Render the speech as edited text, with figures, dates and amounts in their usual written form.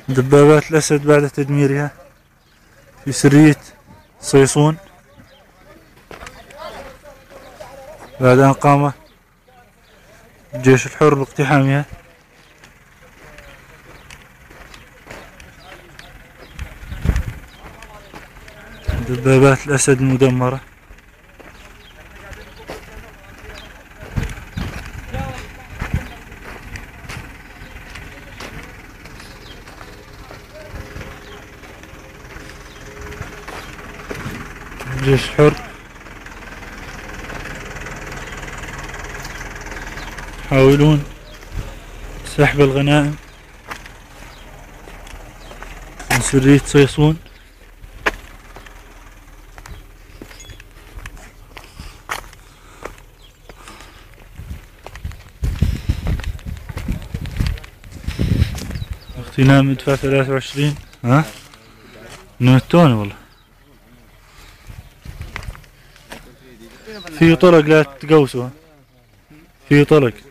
دبابات الأسد بعد تدميرها في سرية صيصون بعد أن قام الجيش الحر باقتحامها. دبابات الأسد المدمرة. الجيش الحر يحاولون سحب الغنائم من سرية صيصون. اغتنام مدفع 23. ها نمتوني والله. في طرق لا تقوسوا، في طرق.